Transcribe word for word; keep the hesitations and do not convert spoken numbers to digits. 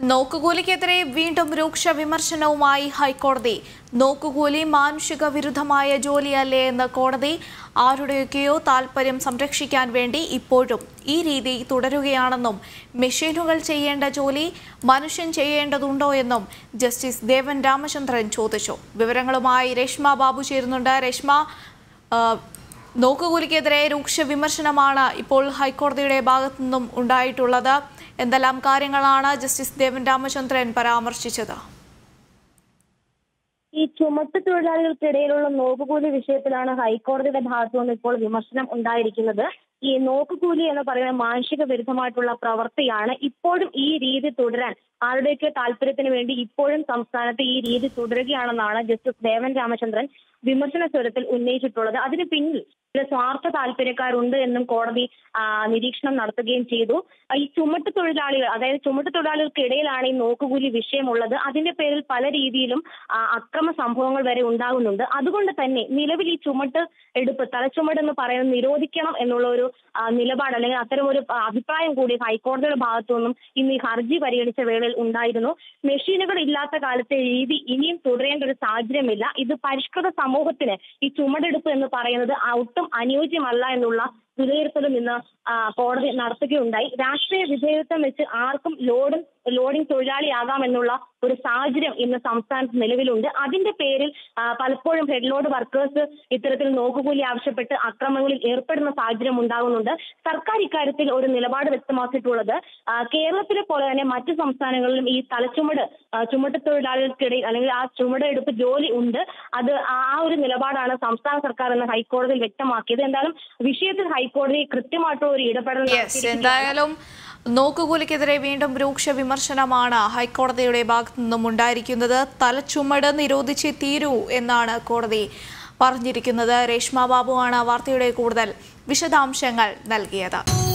നോക്കുകൂലിക്കെതിരെ വീണ്ടും രൂക്ഷ വിമർശനവുമായി ഹൈക്കോടതി. നോക്കുകൂലി മാനുഷിക വിരുദ്ധമായ ജോലിയല്ലേ എന്ന് കോടതി. ആരുടെയൊക്കെയോ താൽപര്യം സംരക്ഷിക്കാൻ വേണ്ടി ഇപ്പോഴും ഈ രീതി തുടരുകയാണെന്നും മെഷീനുകൾ ചെയ്യേണ്ട ജോലി മനുഷ്യൻ ചെയ്യേണ്ടതുണ്ടോ എന്നും ജസ്റ്റിസ് ദേവൻ രാമചന്ദ്രൻ ചോദിച്ചു. വിവരങ്ങളുമായി രേഷ്മ ബാബു ചേരുന്നുണ്ട്. രേഷ്മ, നോക്കുകൂലിക്കെതിരെ രൂക്ഷ വിമർശനമാണ് ഇപ്പോൾ ഹൈക്കോടതിയുടെ ഭാഗത്തു നിന്നും ഉണ്ടായിട്ടുള്ളത്. എന്തെല്ലാം കാര്യങ്ങളാണ് ജസ്റ്റിസ് ദേവൻ രാമചന്ദ്രൻ പരാമർശിച്ചത്? ഈ ചുമട്ട് തൊഴിലാളികൾക്കിടയിലുള്ള നോക്കുകൂലി വിഷയത്തിലാണ് ഹൈക്കോടതിയുടെ ഭാഗത്തു നിന്ന് ഇപ്പോൾ വിമർശനം ഉണ്ടായിരിക്കുന്നത്. ഈ നോക്കുകൂലി എന്ന് പറയുന്ന മാനുഷിക വിരുദ്ധമായിട്ടുള്ള പ്രവൃത്തിയാണ്. ഇപ്പോഴും ഈ രീതി തുടരാൻ ആരുടെയൊക്കെ താല്പര്യത്തിന് വേണ്ടി ഇപ്പോഴും സംസ്ഥാനത്ത് ഈ രീതി തുടരുകയാണെന്നാണ് ജസ്റ്റിസ് ദേവൻ രാമചന്ദ്രൻ വിമർശന സ്വരത്തിൽ ഉന്നയിച്ചിട്ടുള്ളത്. അതിന് പിന്നിൽ ചില സ്വാർത്ഥ താല്പര്യക്കാരുണ്ട് എന്നും കോടതി നിരീക്ഷണം നടത്തുകയും ചെയ്തു. ഈ ചുമട്ട് തൊഴിലാളികൾ, അതായത് ചുമട്ട് തൊഴിലാളികൾക്കിടയിലാണ് ഈ നോക്കുകൂലി വിഷയമുള്ളത്. അതിന്റെ പേരിൽ പല രീതിയിലും അക്രമ സംഭവങ്ങൾ വരെ ഉണ്ടാകുന്നുണ്ട്. അതുകൊണ്ട് തന്നെ നിലവിൽ ഈ ചുമട്ട് എടുപ്പ്, തലച്ചുമട് എന്ന് പറയുന്നത് നിരോധിക്കണം എന്നുള്ള ഒരു നിലപാട് അല്ലെങ്കിൽ അത്തരം ഒരു അഭിപ്രായം കൂടി ഹൈക്കോടതിയുടെ ഭാഗത്തു നിന്നും ഇന്ന് ഈ ഹർജി പരിഗണിച്ച വേളയിൽ ഉണ്ടായിരുന്നു. മെഷീനുകൾ ഇല്ലാത്ത കാലത്തെ രീതി ഇനിയും തുടരേണ്ട ഒരു സാഹചര്യമില്ല. ഇത് പരിഷ്കൃത സമൂഹത്തിന് ഈ ചുമടെടുപ്പ് എന്ന് പറയുന്നത് ഒട്ടും അനുയോജ്യമല്ല എന്നുള്ള വിലയിരുത്തലും ഇന്ന് കോടതി നടത്തുകയുണ്ടായി. രാഷ്ട്രീയ വിധേയത്വം വെച്ച് ആർക്കും ലോഡും ലോഡിംഗ് തൊഴിലാളിയാകാമെന്നുള്ള ഒരു സാഹചര്യം ഇന്ന് സംസ്ഥാനത്ത് നിലവിലുണ്ട്. അതിന്റെ പേരിൽ പലപ്പോഴും ഹെഡ് ലോഡ് വർക്കേഴ്സ് ഇത്തരത്തിൽ നോക്കുകൂലി ആവശ്യപ്പെട്ട് അക്രമങ്ങളിൽ ഏർപ്പെടുന്ന സാഹചര്യം ഉണ്ടാകുന്നുണ്ട്. സർക്കാർ ഇക്കാര്യത്തിൽ ഒരു നിലപാട് വ്യക്തമാക്കിയിട്ടുള്ളത് കേരളത്തിലെ പോലെ തന്നെ മറ്റു സംസ്ഥാനങ്ങളിലും ഈ തലച്ചുമട് ചുമട്ട് തൊഴിലാളികൾക്കിടയിൽ അല്ലെങ്കിൽ ആ ചുമടെടുപ്പ് ജോലി ഉണ്ട്. അത് ആ ഒരു നിലപാടാണ് സംസ്ഥാന സർക്കാർ എന്ന് ഹൈക്കോടതിയിൽ വ്യക്തമാക്കിയത്. എന്തായാലും വിഷയത്തിൽ ഹൈക്കോടതി കൃത്യമായിട്ടുള്ള ഒരു ഇടപെടൽ. എന്തായാലും നോക്കുകൂലിക്കെതിരെ വീണ്ടും രൂക്ഷ വിമർശനമാണ് ഹൈക്കോടതിയുടെ ഭാഗത്തു നിന്നും ഉണ്ടായിരിക്കുന്നത്. തലച്ചുമട് നിരോധിച്ച് തീരൂ എന്നാണ് കോടതി പറഞ്ഞിരിക്കുന്നത്. രേഷ്മ ബാബുവാണ് വാർത്തയുടെ കൂടുതൽ വിശദാംശങ്ങൾ നൽകിയത്.